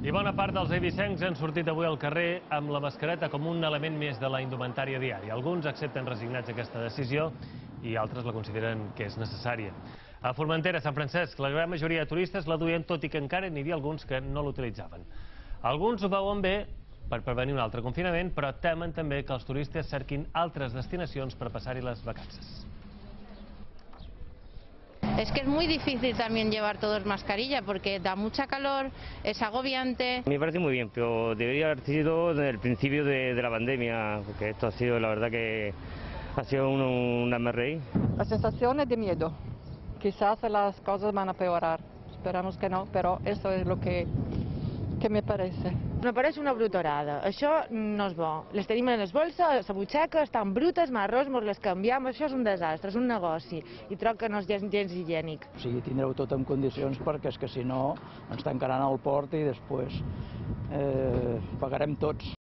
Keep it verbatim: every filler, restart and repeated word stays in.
I bona part dels eivissencs han sortit avui al carrer amb la mascareta com un element més de la indumentària diària. Alguns accepten resignats aquesta decisió i altres la consideren que és necessària. A Formentera, Sant Francesc, la gran majoria de turistes la duien, tot i que encara n'hi havia alguns que no l'utilitzaven. Alguns ho veuen bé per prevenir un altre confinament, però temen també que els turistes cerquin altres destinacions per passar-hi les vacances. Es que es muy difícil también llevar todos mascarilla porque da mucha calor, es agobiante. Me parece muy bien, pero debería haber sido desde el principio de, de la pandemia, porque esto ha sido, la verdad que ha sido un, un M R I. La sensación es de miedo. Quizás las cosas van a peorar. Esperamos que no, pero eso es lo que, que me parece. Me pareix una brutorada. Això no és bo. Les tenim en les bolses, a la butxaca, estan brutes, marrons, mos les canviem, això és un desastre, és un negoci. I troc que no és gens, gens higiènic. O sigui, tindreu tot en condicions perquè és que si no ens tancaran al port i després eh, pagarem tots.